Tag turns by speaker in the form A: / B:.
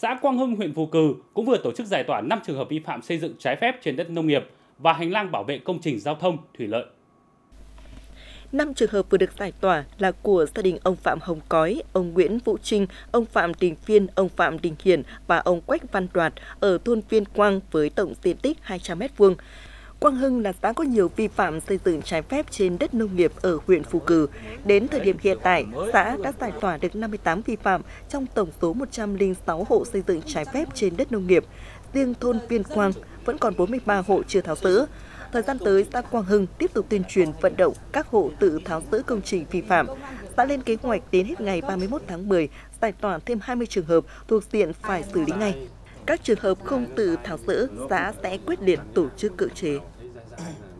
A: Xã Quang Hưng, huyện Phù Cừ cũng vừa tổ chức giải tỏa 5 trường hợp vi phạm xây dựng trái phép trên đất nông nghiệp và hành lang bảo vệ công trình giao thông, thủy lợi.
B: 5 trường hợp vừa được giải tỏa là của gia đình ông Phạm Hồng Cói, ông Nguyễn Vũ Trinh, ông Phạm Đình Phiên, ông Phạm Đình Hiển và ông Quách Văn Đoạt ở thôn Viên Quang với tổng diện tích 200 m². Quang Hưng là xã có nhiều vi phạm xây dựng trái phép trên đất nông nghiệp ở huyện Phù Cừ. Đến thời điểm hiện tại, xã đã giải tỏa được 58 vi phạm trong tổng số 106 hộ xây dựng trái phép trên đất nông nghiệp. Riêng thôn Viên Quang vẫn còn 43 hộ chưa tháo dỡ. Thời gian tới, xã Quang Hưng tiếp tục tuyên truyền vận động các hộ tự tháo dỡ công trình vi phạm. Xã lên kế hoạch đến hết ngày 31 tháng 10 giải tỏa thêm 20 trường hợp thuộc diện phải xử lý ngay. Các trường hợp không tự tháo dỡ, xã sẽ quyết liệt tổ chức cưỡng chế.